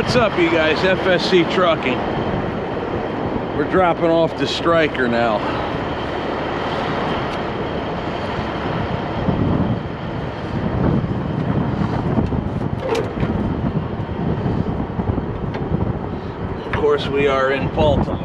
What's up, you guys? FSC Trucking. We're dropping off the Striker now. Of course, we are in Baltimore.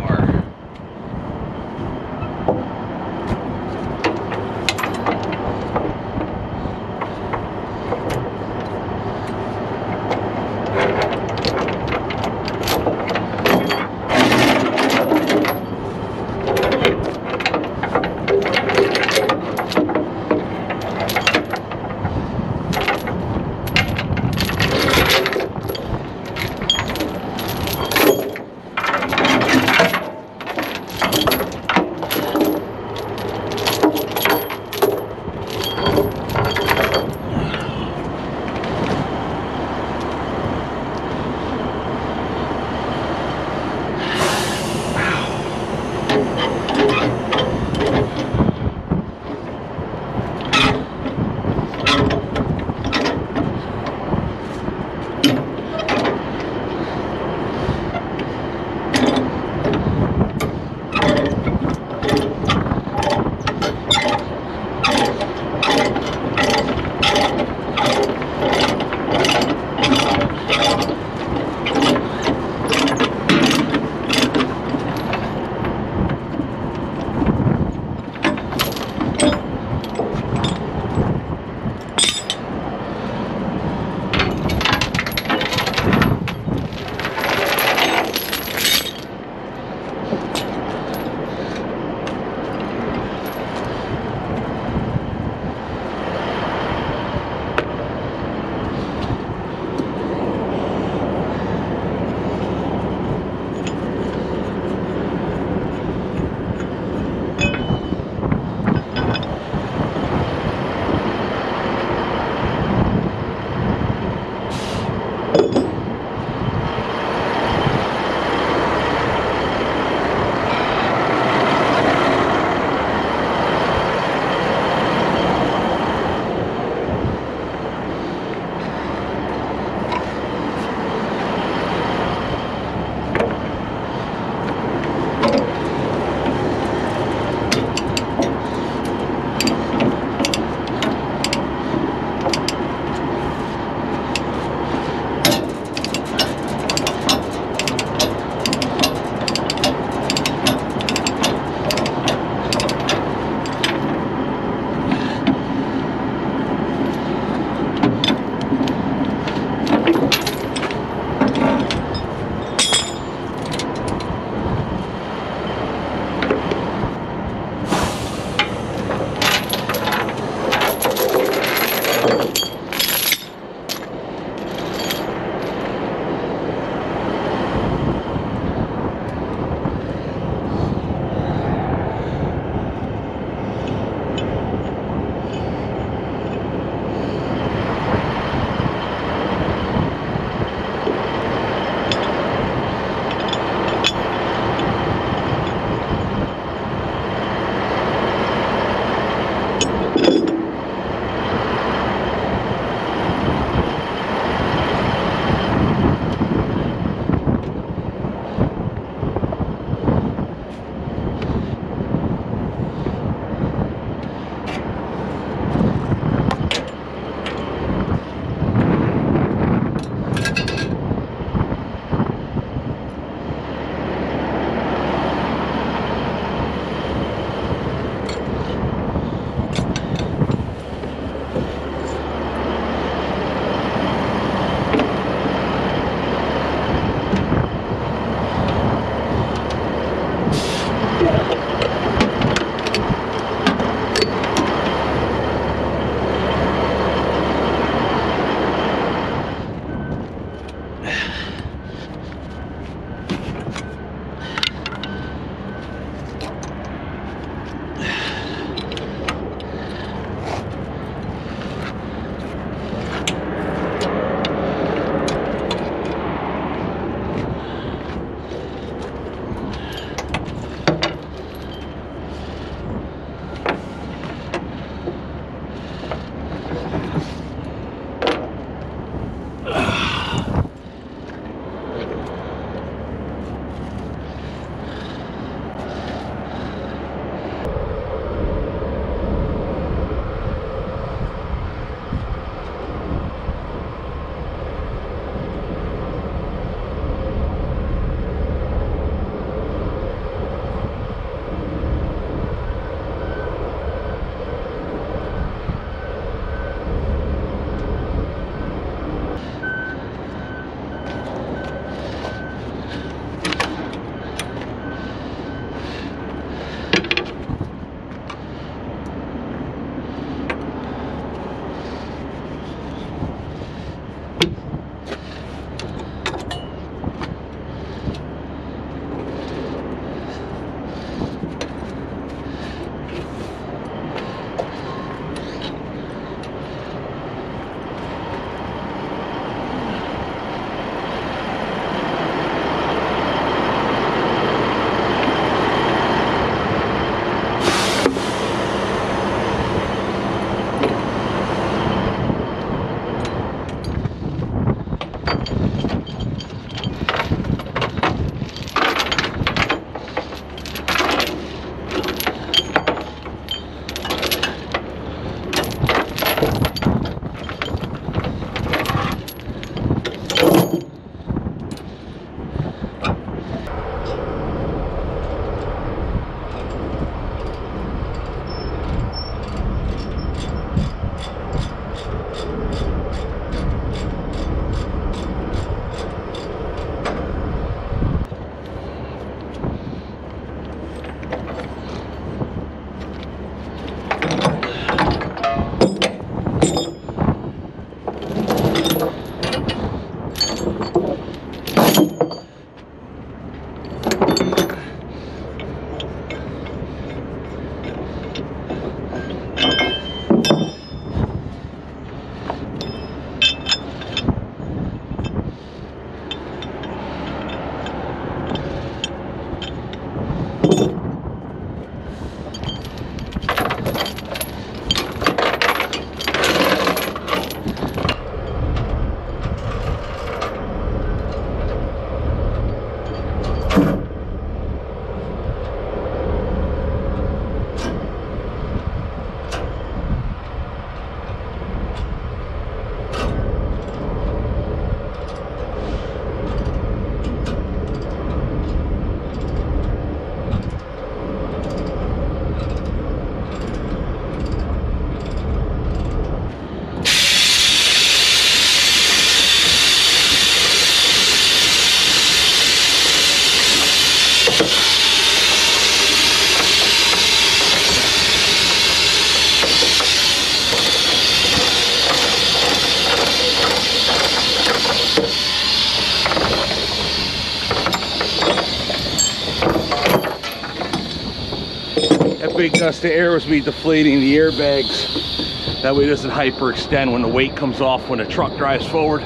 big gust of air was me deflating the airbags. That way it doesn't hyperextend when the weight comes off when the truck drives forward.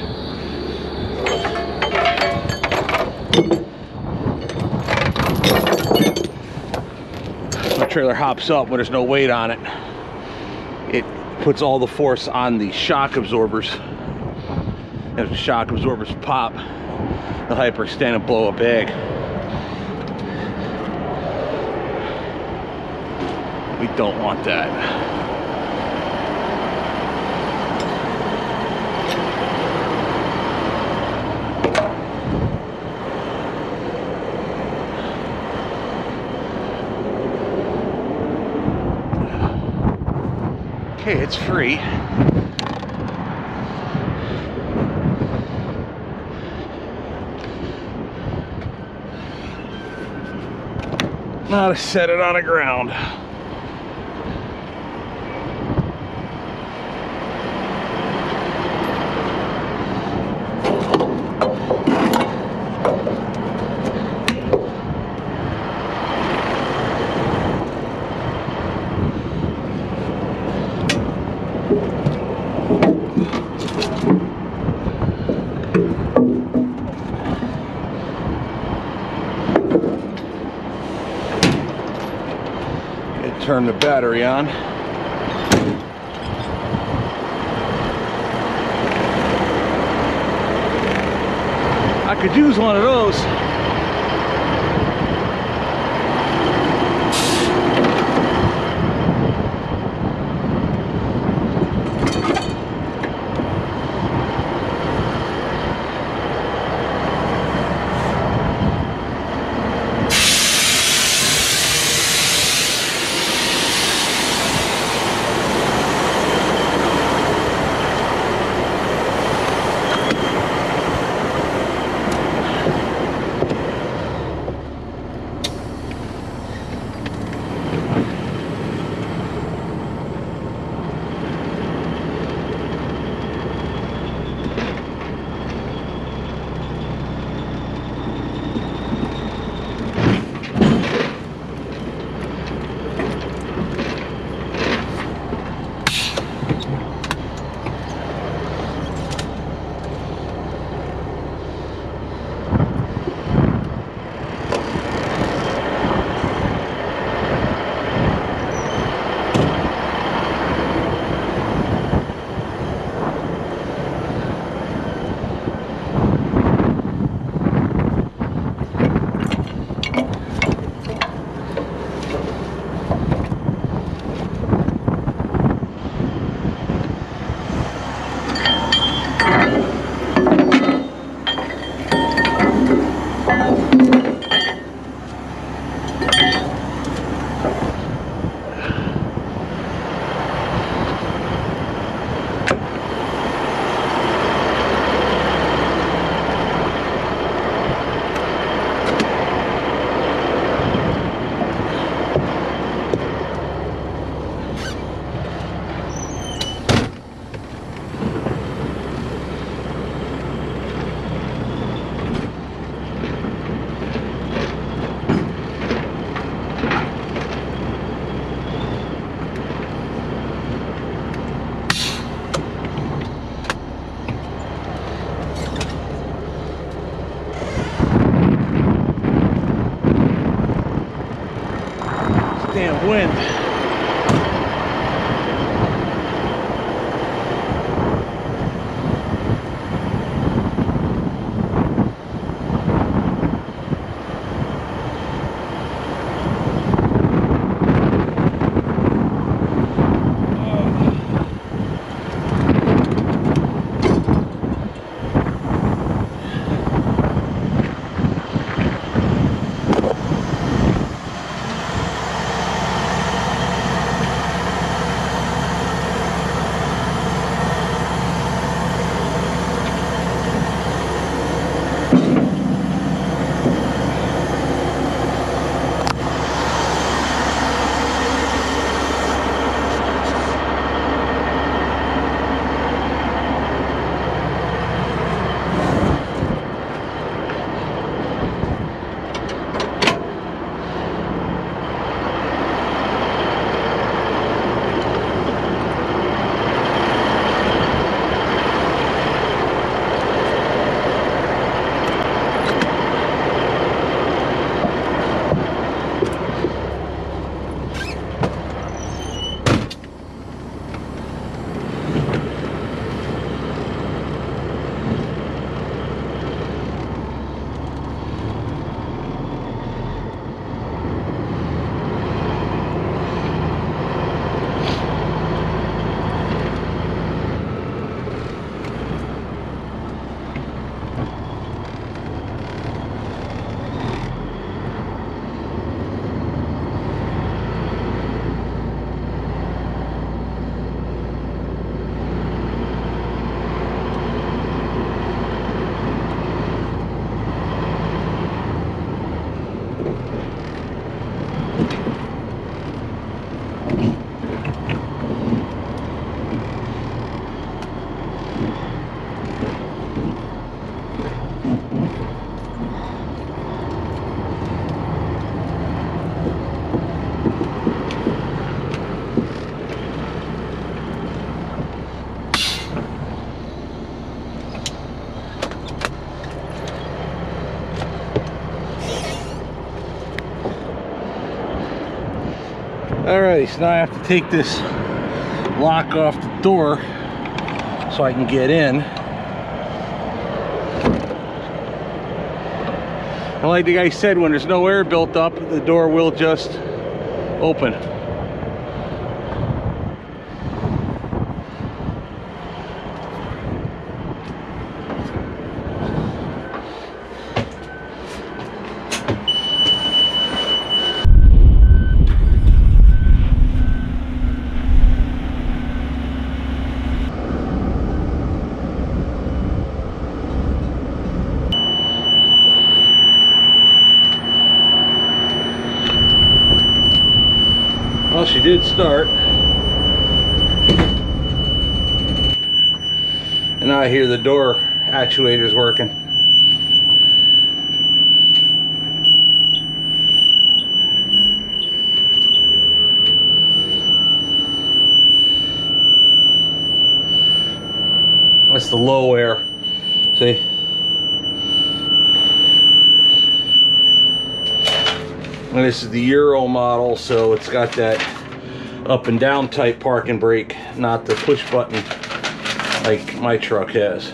My trailer hops up when there's no weight on it. It puts all the force on the shock absorbers. And if the shock absorbers pop, they'll hyperextend and blow a bag. We don't want that. Okay, it's free. Now to set it on the ground. Turn the battery on. I could use one of those. Damn wind. Alrighty, so now I have to take this lock off the door so I can get in. And like the guy said, when there's no air built up, the door will just open. Well, she did start. And now I hear the door actuators working. That's the low air. See? And this is the Euro model, so it's got that up and down type parking brake, not the push button like my truck has.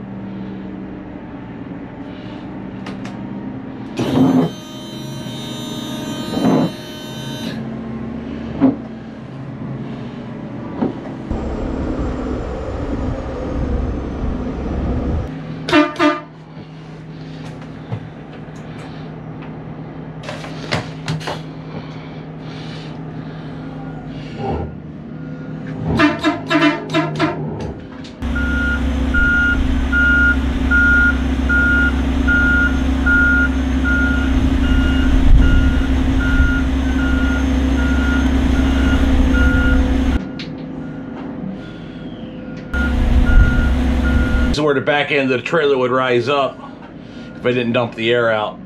This is where the back end of the trailer would rise up if I didn't dump the air out.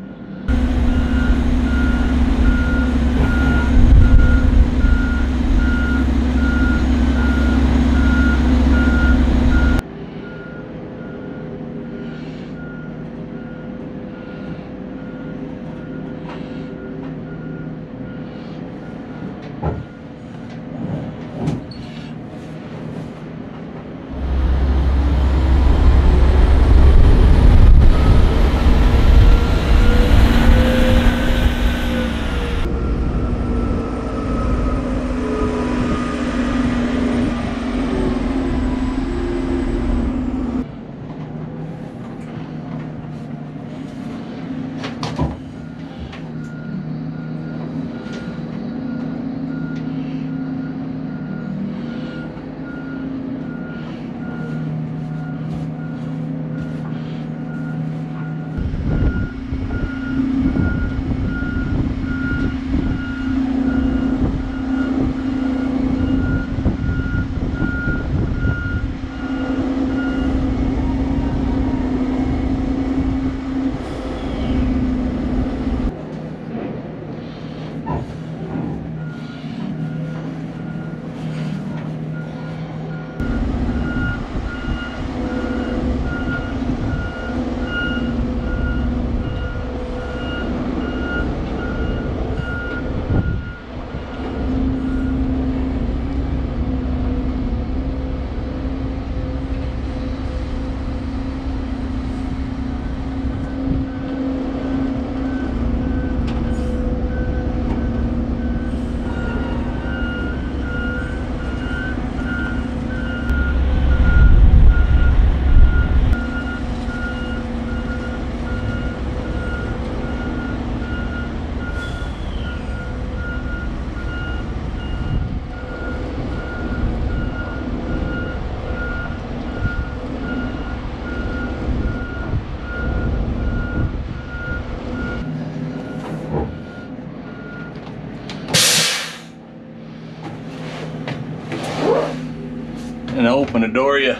And to open the door, you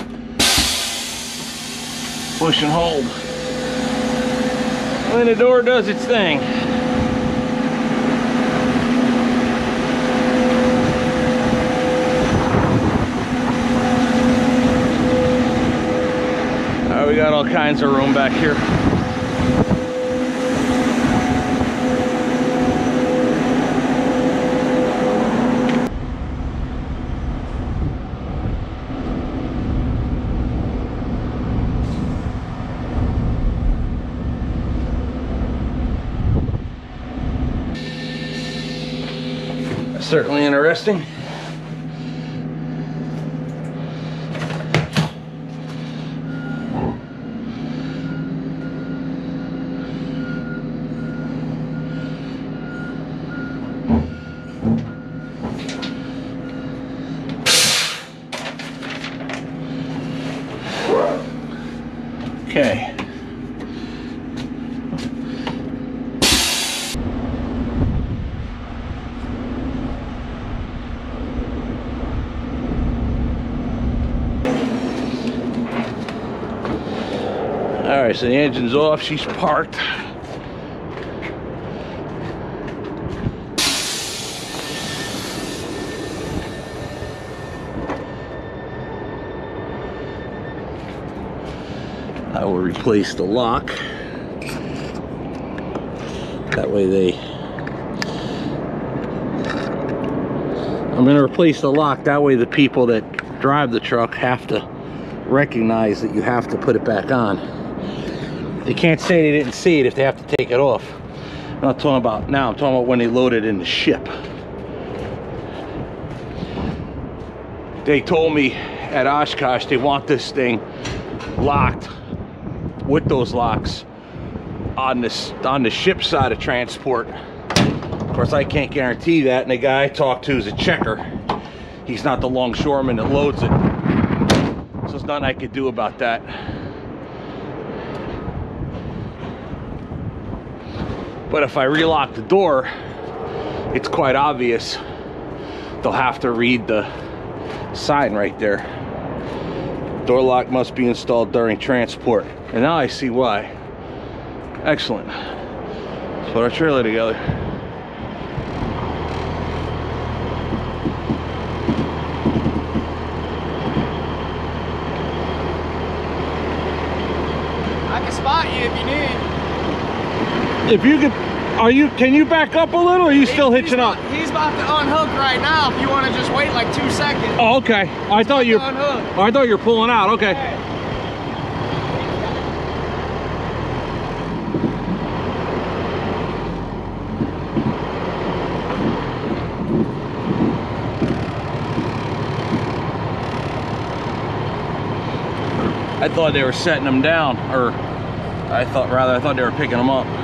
push and hold. And then the door does its thing. We got all kinds of room back here. Certainly interesting. Okay. All right, so the engine's off, she's parked. I will replace the lock. That way I'm going to replace the lock. That way the people that drive the truck have to recognize that you have to put it back on. They can't say they didn't see it if they have to take it off. I'm not talking about now, I'm talking about when they load it in the ship. They told me at Oshkosh they want this thing locked with those locks on the ship side of transport. Of course, I can't guarantee that, and the guy I talked to is a checker. He's not the longshoreman that loads it, so there's nothing I could do about that. But if I relock the door, it's quite obvious they'll have to read the sign right there. Door lock must be installed during transport. And now I see why. Excellent. Let's put our trailer together. I can spot you if you need. If you could, can you back up a little, or are you still hitching up? He's about to unhook right now if you want to just wait like 2 seconds. Oh, okay. I thought you were pulling out. Okay. Hey. I thought they were setting them down, or I thought they were picking them up.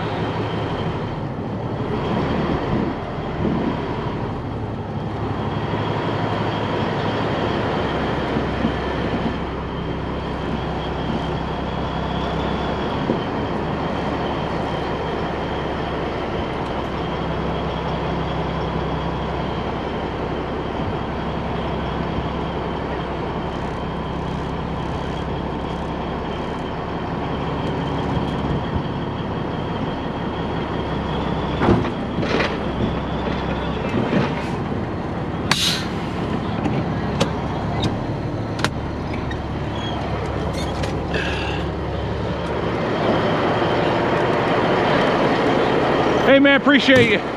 Hey man, appreciate you.